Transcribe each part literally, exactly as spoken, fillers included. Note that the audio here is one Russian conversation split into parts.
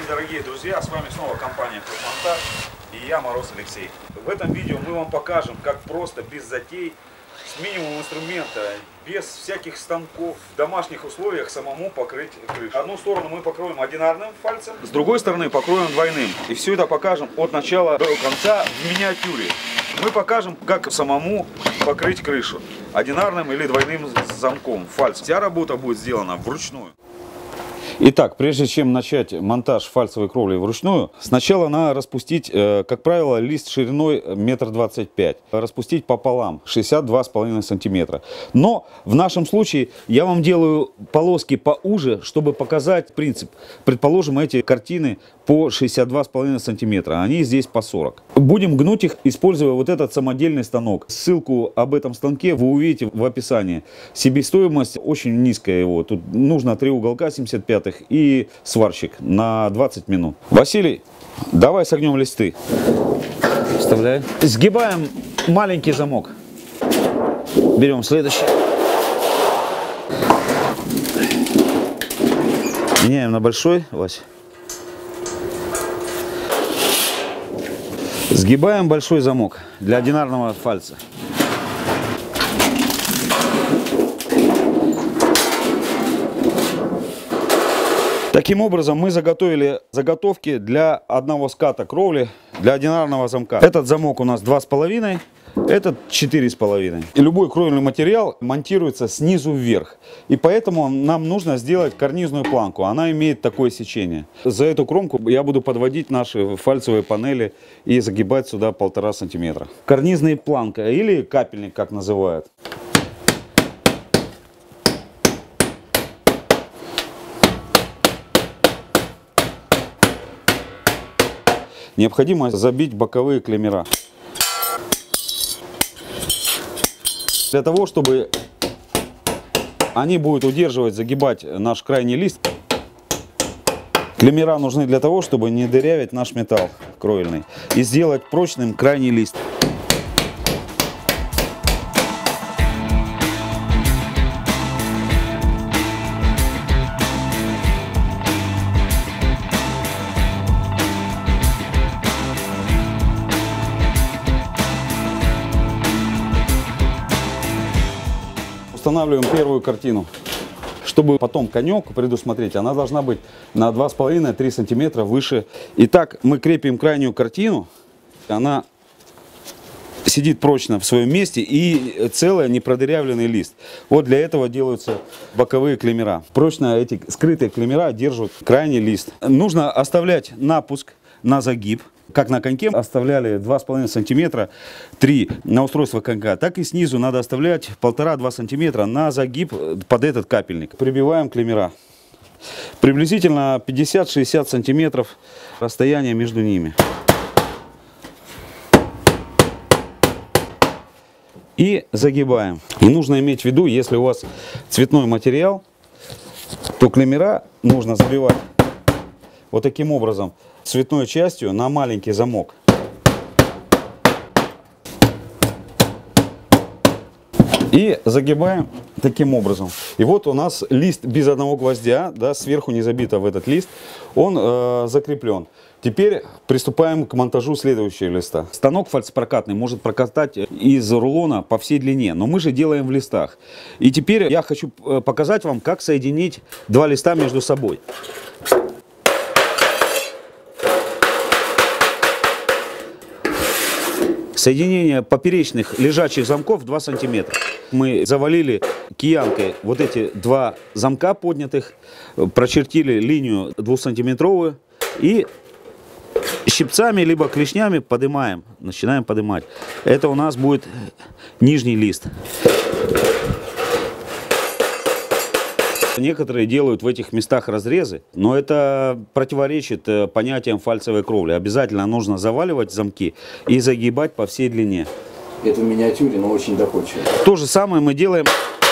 дорогие друзья, с вами снова компания Флотмонтаж и я, Мороз Алексей. В этом видео мы вам покажем, как просто, без затей, с минимумом инструмента, без всяких станков, в домашних условиях самому покрыть крышу. Одну сторону мы покроем одинарным фальцем, с другой стороны покроем двойным. И все это покажем от начала до конца в миниатюре. Мы покажем, как самому покрыть крышу одинарным или двойным замком, фальцем. Вся работа будет сделана вручную. Итак, прежде чем начать монтаж фальцевой кровли вручную, сначала надо распустить, как правило, лист шириной метр двадцать пять. Распустить пополам, шестьдесят два с половиной сантиметра. Но в нашем случае я вам делаю полоски поуже, чтобы показать принцип. Предположим, эти картины по шестьдесят два с половиной сантиметра, они здесь по сорок. Будем гнуть их, используя вот этот самодельный станок. Ссылку об этом станке вы увидите в описании. Себестоимость очень низкая его. Тут нужно три уголка семьдесят пятых и сварщик на двадцать минут. Василий, давай согнем листы. Вставляем. Сгибаем маленький замок. Берем следующий. Меняем на большой, Вась. Сгибаем большой замок для одинарного фальца. Таким образом мы заготовили заготовки для одного ската кровли, для одинарного замка. Этот замок у нас два с половиной, этот четыре с половиной. И любой кровельный материал монтируется снизу вверх. И поэтому нам нужно сделать карнизную планку. Она имеет такое сечение. За эту кромку я буду подводить наши фальцевые панели и загибать сюда полтора сантиметра. Карнизная планка или капельник, как называют. Необходимо забить боковые клеммера. Для того, чтобы они будут удерживать, загибать наш крайний лист, клеммера нужны для того, чтобы не дырявить наш металл кровельный и сделать прочным крайний лист. Устанавливаем первую картину. Чтобы потом конек предусмотреть, она должна быть на два с половиной — три сантиметра выше. Итак, мы крепим крайнюю картину. Она сидит прочно в своем месте и целый непродырявленный лист. Вот для этого делаются боковые клеммера. Прочно эти скрытые клеммера держат крайний лист. Нужно оставлять напуск на загиб. Как на коньке оставляли два с половиной сантиметра, три на устройство конька, так и снизу надо оставлять полтора-два сантиметра на загиб под этот капельник. Прибиваем клеммера. Приблизительно пятьдесят-шестьдесят сантиметров расстояние между ними. И загибаем. И нужно иметь в виду, если у вас цветной материал, то клеммера нужно забивать вот таким образом. Цветной частью на маленький замок. И загибаем таким образом. И вот у нас лист без одного гвоздя, да, сверху не забито в этот лист, он э, закреплен. Теперь приступаем к монтажу следующего листа. Станок фальцпрокатный может прокатать из рулона по всей длине, но мы же делаем в листах. И теперь я хочу показать вам, как соединить два листа между собой. Соединение поперечных лежачих замков два сантиметра. Мы завалили киянкой вот эти два замка поднятых, прочертили линию двухсантиметровую и щипцами либо клешнями поднимаем, начинаем поднимать. Это у нас будет нижний лист. Некоторые делают в этих местах разрезы, но это противоречит понятиям фальцевой кровли. Обязательно нужно заваливать замки и загибать по всей длине. Это в миниатюре, но очень доходчиво. То же самое мы делаем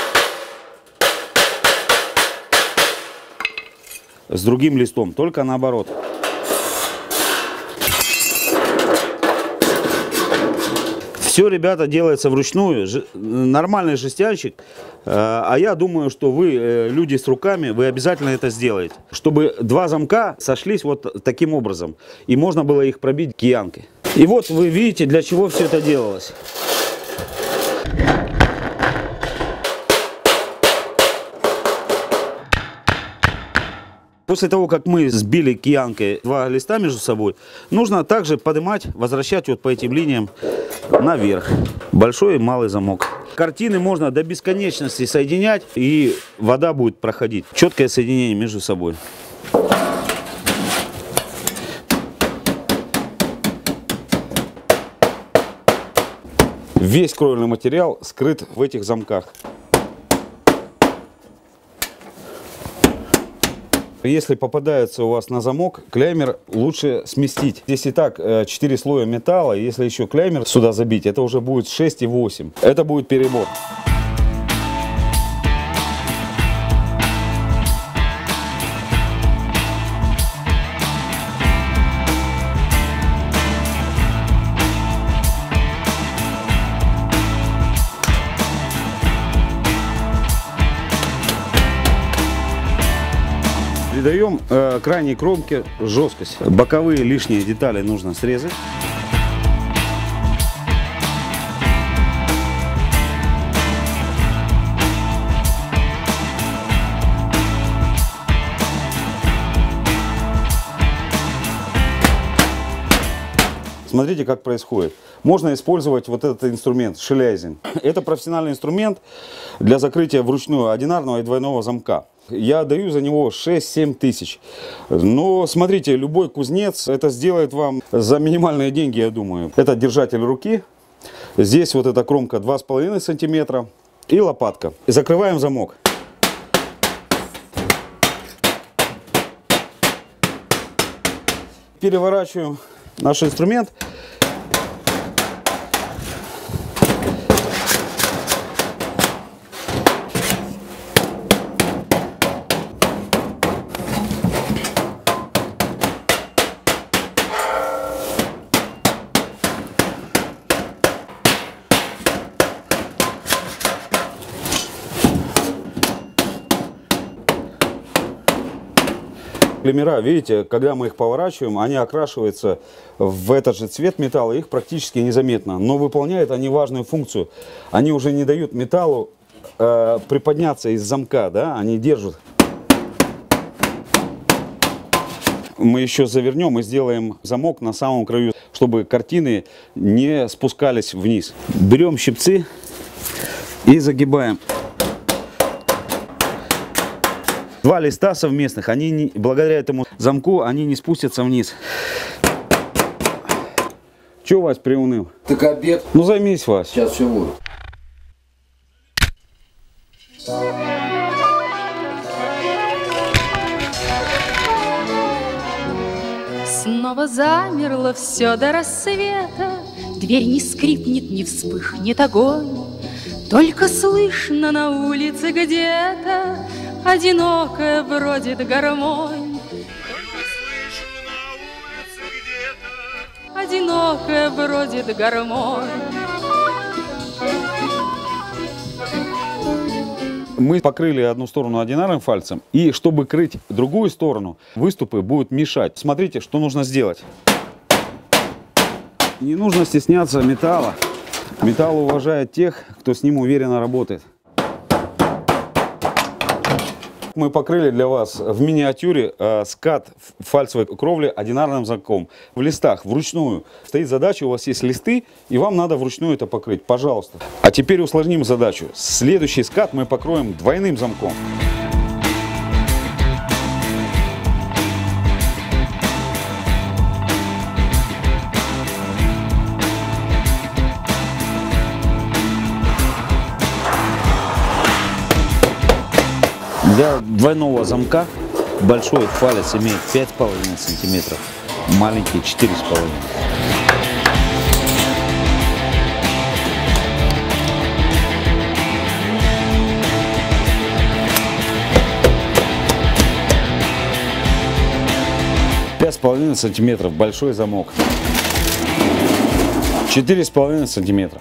с другим листом, только наоборот. Все, ребята, делается вручную. Ж... Нормальный жестянщик. А я думаю, что вы, люди с руками, вы обязательно это сделаете. Чтобы два замка сошлись вот таким образом. И можно было их пробить киянкой. И вот вы видите, для чего все это делалось. После того, как мы сбили киянкой два листа между собой, нужно также поднимать, возвращать вот по этим линиям наверх. Большой и малый замок. Картины можно до бесконечности соединять, и вода будет проходить. Четкое соединение между собой. Весь кровельный материал скрыт в этих замках. Если попадается у вас на замок, клеймер лучше сместить. Здесь и так четыре слоя металла, если еще клеймер сюда забить, это уже будет шесть и восемь. Это будет перебор. Придаем э, крайней кромке жесткость. Боковые лишние детали нужно срезать. Смотрите, как происходит. Можно использовать вот этот инструмент, шелязин. Это профессиональный инструмент для закрытия вручную одинарного и двойного замка. Я даю за него шесть-семь тысяч. Но смотрите, любой кузнец это сделает вам за минимальные деньги, я думаю. Это держатель руки. Здесь вот эта кромка два с половиной сантиметра и лопатка. И закрываем замок. Переворачиваем наш инструмент. Клеймера, видите, когда мы их поворачиваем, они окрашиваются в этот же цвет металла, их практически незаметно. Но выполняют они важную функцию. Они уже не дают металлу э, приподняться из замка, да, они держат. Мы еще завернем и сделаем замок на самом краю, чтобы картины не спускались вниз. Берем щипцы и загибаем. Два листа совместных, они не, благодаря этому замку, они не спустятся вниз. Че, Вась, приуныл? Так обед. Ну займись, Вась. Сейчас все будет. Снова замерло все до рассвета, дверь не скрипнет, не вспыхнет огонь. Только слышно на улице где-то одинокая бродит гармонь. Одинокая бродит гармонь. Мы покрыли одну сторону одинарным фальцем, и чтобы крыть другую сторону, выступы будут мешать. Смотрите, что нужно сделать. Не нужно стесняться металла. Металл уважает тех, кто с ним уверенно работает. Мы покрыли для вас в миниатюре э, скат фальцевой кровли одинарным замком. В листах вручную стоит задача, у вас есть листы, и вам надо вручную это покрыть. Пожалуйста. А теперь усложним задачу. Следующий скат мы покроем двойным замком. Для двойного замка большой фалец имеет пять с половиной сантиметров, маленький четыре с половиной. пять с половиной сантиметров большой замок. четыре с половиной сантиметра.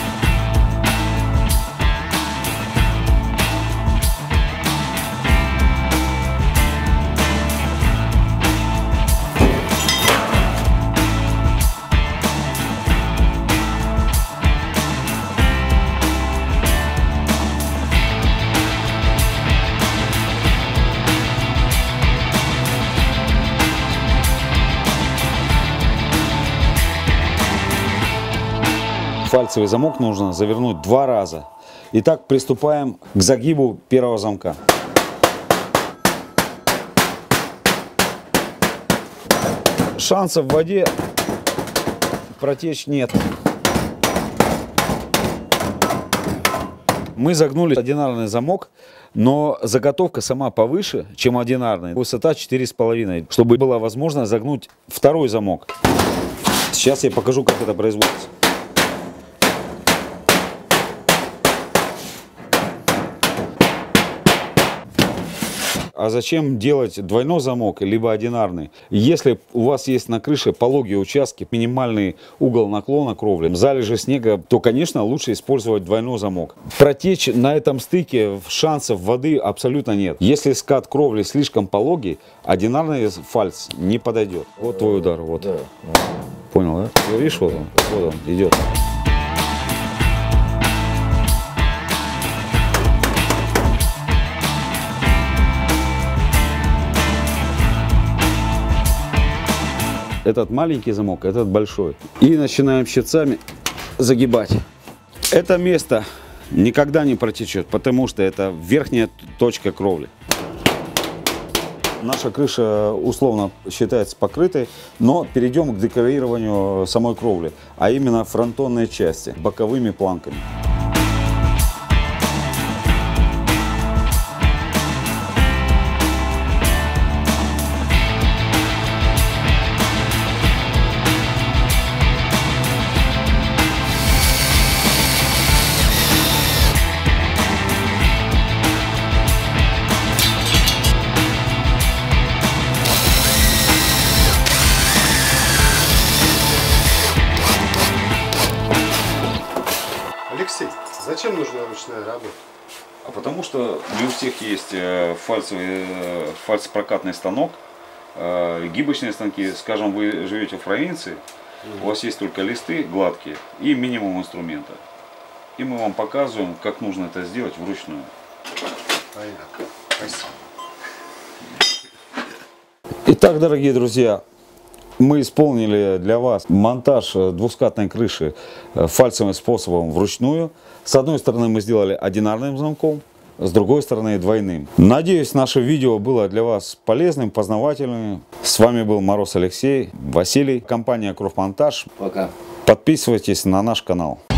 Фальцевый замок нужно завернуть два раза. Итак, приступаем к загибу первого замка. Шансов в воде протечь нет. Мы загнули одинарный замок, но заготовка сама повыше, чем одинарный. Высота четыре с половиной, чтобы было возможно загнуть второй замок. Сейчас я покажу, как это производится. А зачем делать двойной замок, либо одинарный? Если у вас есть на крыше пологие участки, минимальный угол наклона кровли, залежи снега, то, конечно, лучше использовать двойной замок. Протечь на этом стыке шансов воды абсолютно нет. Если скат кровли слишком пологий, одинарный фальц не подойдет. Вот твой удар. Вот. Да. Понял, да? Видишь, вот он, вот он идет. Этот маленький замок, этот большой. И начинаем щипцами загибать. Это место никогда не протечет, потому что это верхняя точка кровли. Наша крыша условно считается покрытой, но перейдем к декорированию самой кровли, а именно фронтонной части, боковыми планками. Алексей, зачем нужна ручная работа? А потому что не у всех есть фальцевый, фальцопрокатный станок, гибочные станки. Скажем, вы живете в провинции, у вас есть только листы гладкие и минимум инструмента. И мы вам показываем, как нужно это сделать вручную. Понятно. Спасибо. Итак, дорогие друзья, мы исполнили для вас монтаж двускатной крыши фальцевым способом вручную. С одной стороны мы сделали одинарным замком, с другой стороны двойным. Надеюсь, наше видео было для вас полезным, познавательным. С вами был Мороз Алексей, Василий, компания Кровмонтаж. Пока. Подписывайтесь на наш канал.